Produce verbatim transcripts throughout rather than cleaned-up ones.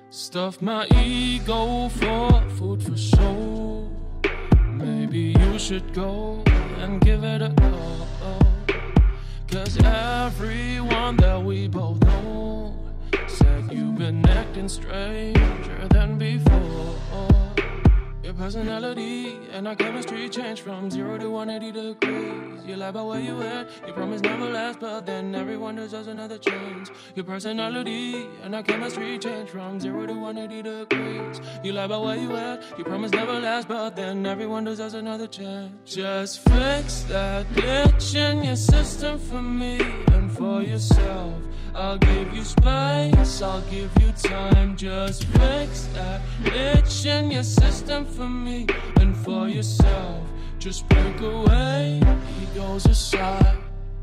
Stuff my ego for food for soul. Maybe you should go and give it a go. Cause everyone that we both know said you've been acting stranger than before. Your personality and our chemistry changed from zero to one hundred eighty degrees. You lie about where you at, you promise never last, but then everyone deserves another chance. Your personality and our chemistry changed from zero to one hundred eighty degrees. You lie about where you at, you promise never last, but then everyone deserves another chance. Just fix that glitch in your system for me and for yourself. I'll give you space, I'll give you time. Just fix that itch in your system for me and for yourself. Just break away, egos aside.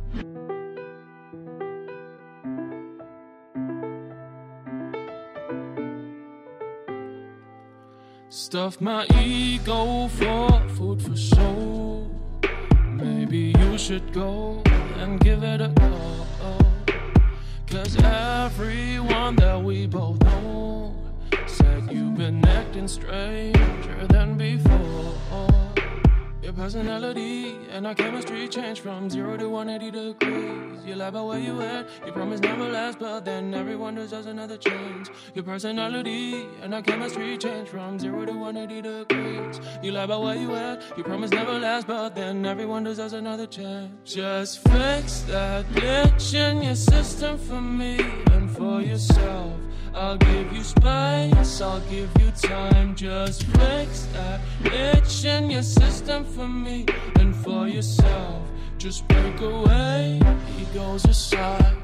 Stuff my ego for food for soul. Maybe you should go and give it a go. Cause everyone that we both know said you've been acting stranger than before. Your personality and our chemistry changed from zero to one hundred eighty degrees. You lie about where you at, you promise never last, but then everyone deserves another chance. Your personality and our chemistry changed from zero to one hundred eighty degrees. You lie about where you at, you promise never last, but then everyone deserves another chance. Just fix that glitch in your system for me and for yourself. I'll give you space, I'll give you time. Just fix that itch in your system for me and for yourself. Just break away, egos aside.